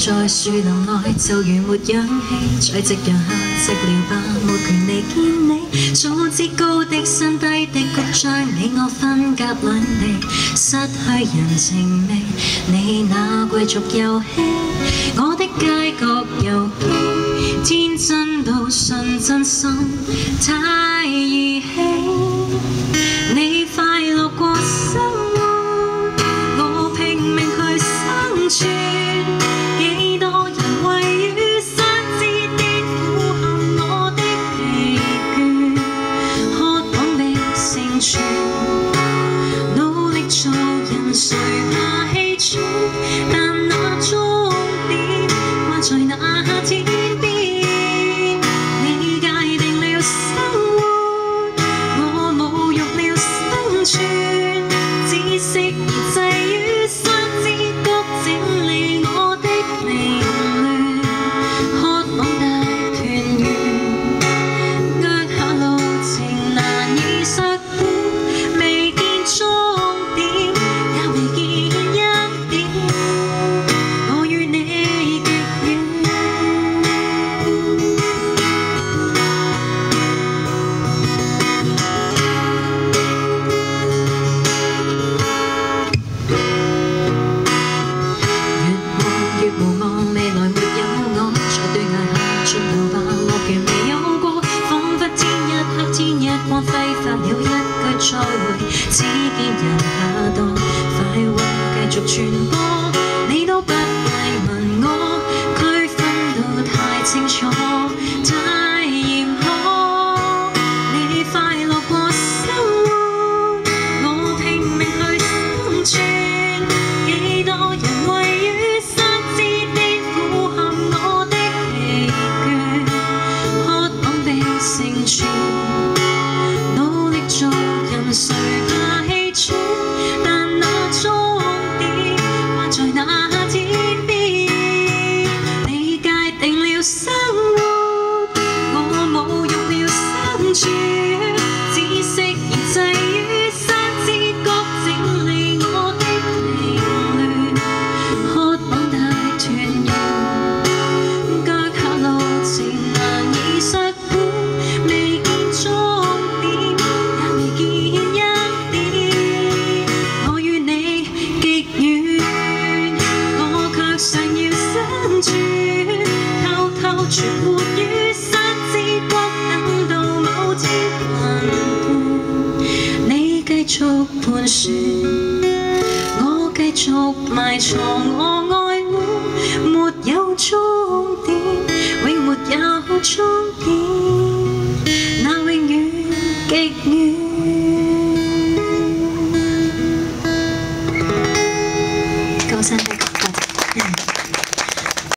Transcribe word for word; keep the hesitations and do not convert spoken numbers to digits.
在樹林內，就如沒氧氣，在夕陽下寂寥吧，沒權利見你。早知高的山低的谷將你我分隔兩地，失去人情味。你那貴族遊戲，我的街角遊戲，天真到信真心太兒戲。你快樂過生活，我拼命去生存。幾多人位於山之巔，俯瞰我的疲倦，渴望被成全。努力做人，誰怕氣喘？但那終點掛在那天邊。你界定了生活，我侮辱了生存。只適宜滯於山之谷，整理我的凌亂，渴望大團圓。腳下路程難以削短，未見終點，也未見一點。我與你極遠。越無望，未來沒有我，在斷崖下盡頭吧，樂園未有過，彷彿天一黑天一光，揮發了一句再會，只見人下墮，快活繼續傳播，你都不慰問我，區分到太清楚，太嚴苛。你快樂過生活，我拼命去生存，幾多人位於山之巔，俯瞰我的疲倦，渴望被成全。努力做人，誰怕氣喘？但那終點掛在那天邊。你界定了生活，我侮辱了生存。只適宜滯於山之谷，整理我的凌亂，渴望大團圓。腳下路程難以削短，未見終點，也未見一點。我與你極遠，我卻想要生存，偷偷存活於山之谷，等到某天還伴。你繼續盤旋，我繼續埋藏我愛戀，沒有終點，永沒有終點，那永遠極遠。